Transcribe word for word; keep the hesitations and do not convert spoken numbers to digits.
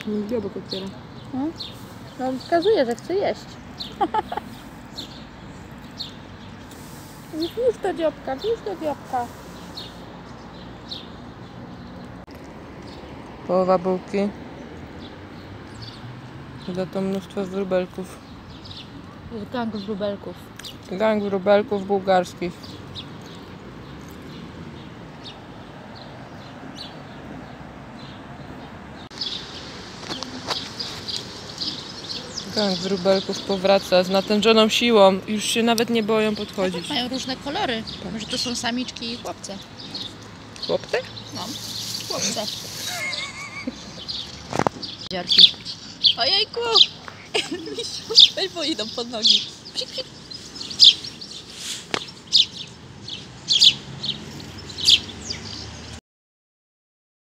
Dziobek otwiera. No, no wskazuje, że chce jeść. Włóż do dziobka, włóż do dziobka. Połowa bułki. Za to mnóstwo wróbelków. Jest gang wróbelków. Gang wróbelków bułgarskich. Gang wróbelków powraca z natężoną siłą. Już się nawet nie boją podchodzić. Mają różne kolory. Może to są samiczki i chłopce. Chłopcy? No, chłopce. Dziarki. Ojejku! Misiu, weź, bo idą pod nogi. Psik, psik.